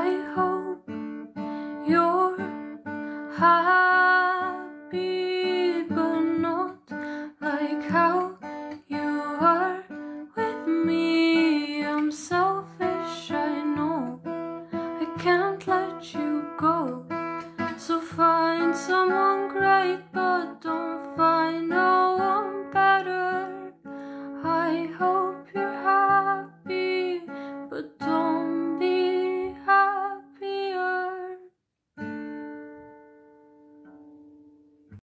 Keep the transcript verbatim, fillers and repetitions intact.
I hope you're happy, but not like how you are with me. I'm selfish, I know, I can't let you go. So find someone great, but don't find no one better. I hope you're happy.